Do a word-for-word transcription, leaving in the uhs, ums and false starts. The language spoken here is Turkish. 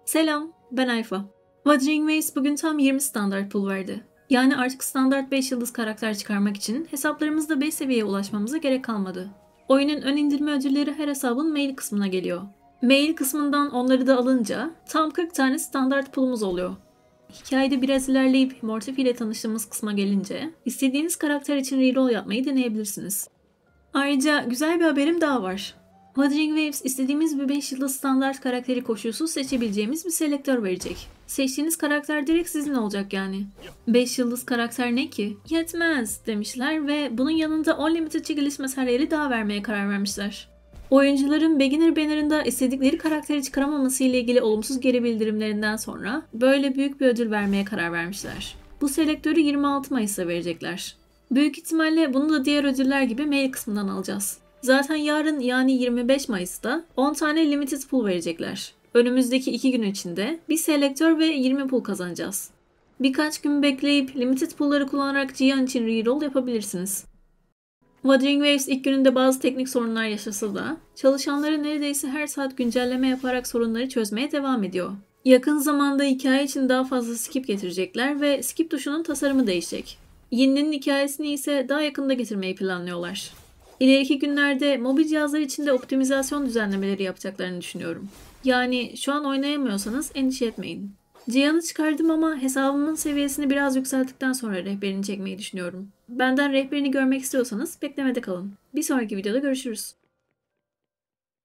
Selam, ben Ayfa. Wuthering Waves bugün tam yirmi standart pul verdi. Yani artık standart beş yıldız karakter çıkarmak için hesaplarımızda beş seviyeye ulaşmamıza gerek kalmadı. Oyunun ön indirme ödülleri her hesabın mail kısmına geliyor. Mail kısmından onları da alınca tam kırk tane standart pulumuz oluyor. Hikayede biraz ilerleyip Mortifi ile tanıştığımız kısma gelince istediğiniz karakter için reroll yapmayı deneyebilirsiniz. Ayrıca güzel bir haberim daha var. Wuthering Waves istediğimiz bir beş yıldız standart karakteri koşulsuz seçebileceğimiz bir selektör verecek. Seçtiğiniz karakter direkt sizin olacak yani. beş yıldız karakter ne ki? Yetmez demişler ve bunun yanında Unlimited çekiliş materyali daha vermeye karar vermişler. Oyuncuların Beginner Banner'ında istedikleri karakteri çıkaramaması ile ilgili olumsuz geri bildirimlerinden sonra böyle büyük bir ödül vermeye karar vermişler. Bu selektörü yirmi altı Mayıs'ta verecekler. Büyük ihtimalle bunu da diğer ödüller gibi mail kısmından alacağız. Zaten yarın yani yirmi beş Mayıs'ta on tane limited pool verecekler. Önümüzdeki iki gün içinde bir selektör ve yirmi pool kazanacağız. Birkaç gün bekleyip limited pool'ları kullanarak Cihan için reroll yapabilirsiniz. Wuthering Waves ilk gününde bazı teknik sorunlar yaşasa da çalışanları neredeyse her saat güncelleme yaparak sorunları çözmeye devam ediyor. Yakın zamanda hikaye için daha fazla skip getirecekler ve skip tuşunun tasarımı değişecek. Yin'in hikayesini ise daha yakında getirmeyi planlıyorlar. İleriki günlerde mobil cihazlar için de optimizasyon düzenlemeleri yapacaklarını düşünüyorum. Yani şu an oynayamıyorsanız endişe etmeyin. Cihan'ı çıkardım ama hesabımın seviyesini biraz yükselttikten sonra rehberini çekmeyi düşünüyorum. Benden rehberini görmek istiyorsanız beklemede kalın. Bir sonraki videoda görüşürüz.